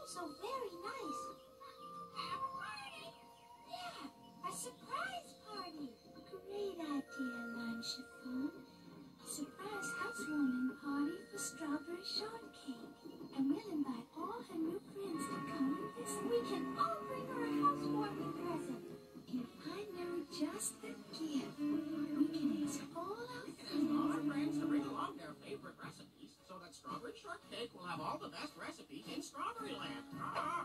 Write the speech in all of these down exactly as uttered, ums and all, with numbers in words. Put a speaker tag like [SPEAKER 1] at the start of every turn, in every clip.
[SPEAKER 1] So very nice. Have a party. Yeah, a surprise party. Great idea, Lime Chiffon. A surprise housewarming party for Strawberry Shortcake. And we'll invite all her new friends to come and visit. We can all bring her a housewarming present. If I know just the gift, we can ask all our friends.
[SPEAKER 2] All our friends to bring along their favorite recipes so that Strawberry Shortcake will have all the best recipes in Strawberry Land. Ah!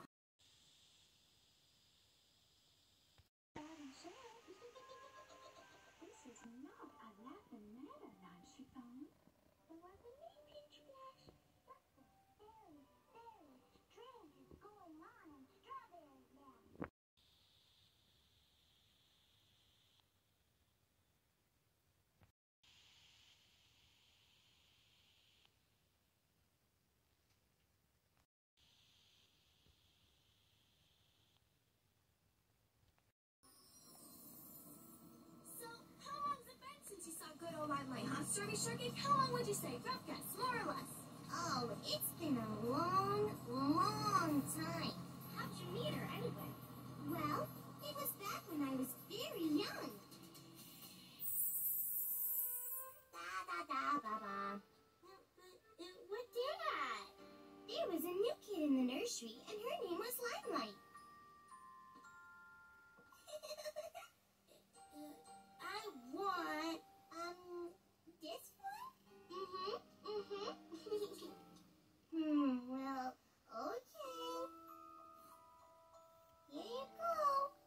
[SPEAKER 1] This is not a laughing matter, Lime Chiffon. What the name Peach Flash? Something very, very strange is going on in Strawberry Land. So, how long's it been since you saw good old Limelight, huh, Strawberry Shortcake? How long would you say? Rough guess, more or less? Oh, it's been a long, long time. How'd you meet her, anyway? Well, it was back when I was very young. Da da da ba ba. What dad? There was a new kid in the nursery, and her name was Limelight. I want, um, this one? Mm-hmm, mm-hmm. hmm, well, okay. Here you go.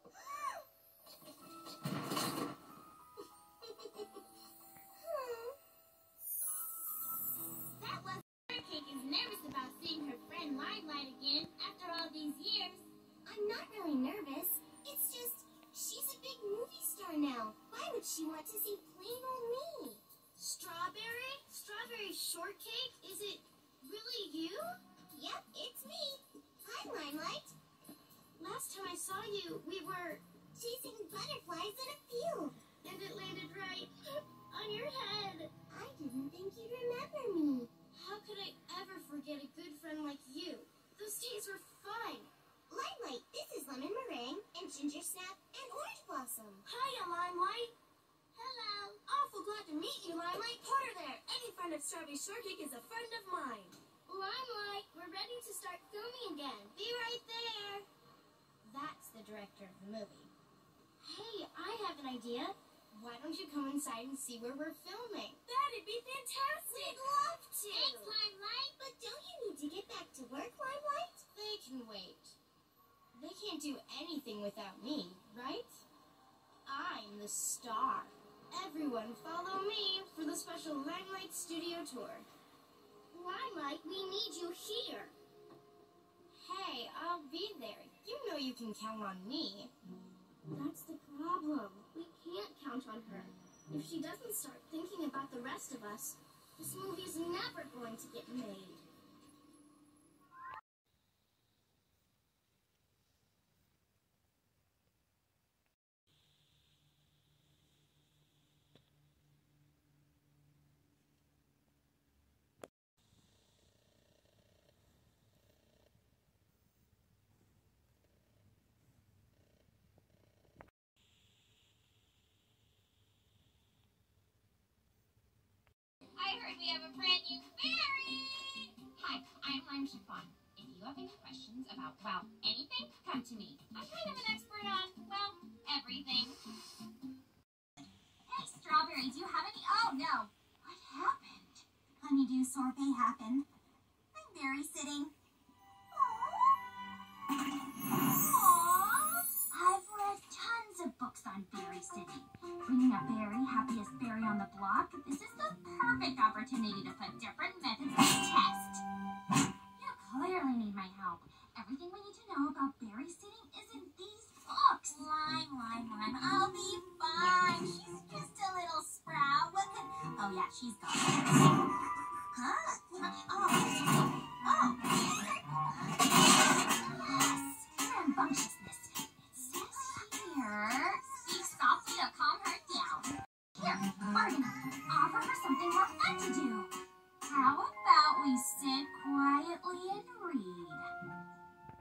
[SPEAKER 1] That was Shortcake is nervous about seeing her friend Limelight again after all these years. I'm not really nervous. It's just, she's a big movie star now. Why would she want to see plain old me? Strawberry? Strawberry Shortcake? Is it really you? Yep, it's me. Hi, Limelight. Last time I saw you, we were chasing butterflies in a field. And it landed right on your head. I didn't think you'd remember me. How could I ever forget a good friend like you? Those days were fun. Limelight, this is Lemon Meringue and Ginger Snap and Orange Blossom. Hiya, Limelight. Hello. Awful glad to meet you, Limelight. Porter there. Any friend of Strawberry Shortcake is a friend of mine. Limelight, we're ready to start filming again. Be right there. That's the director of the movie. Hey, I have an idea. Why don't you come inside and see where we're filming? That'd be fantastic. We'd love to. Thanks, Limelight. But don't you need to get back to work, Limelight? They can wait. They can't do anything without me, right? I'm the star. Everyone follow me for the special Limelight Studio Tour. Limelight, we need you here. Hey, I'll be there. You know you can count on me. That's the problem. We can't count on her. If she doesn't start thinking about the rest of us, this movie is never going to get made.
[SPEAKER 3] I heard we have a brand new berry! Hi, I'm Lime Chiffon. If you have any questions about, well, anything, come to me. I'm kind of an expert on, well, everything. Hey, Strawberry, do you have any? Oh, no. What happened? Honeydew sorbet happened. I'm berry sitting. Aww. I've read tons of books on berry sitting. Bringing a berry, happiest berry on the block, this is the perfect opportunity to put different methods to the test. You clearly need my help. Everything we need to know about berry sitting is in these books. Lime, Lime, Lime, I'll be fine. She's just a little sprout. What could... Oh, yeah, she's gone. Huh? Oh. Oh. Yes. Rambunctiousness. It says here, speak softly to calm her down. Here, Bargain, offer her something more fun to do. How about we sit quietly and read?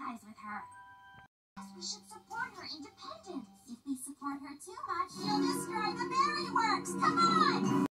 [SPEAKER 3] sympathize with her. We should support her independence. If we support her too much, she'll destroy the berry works. Come on!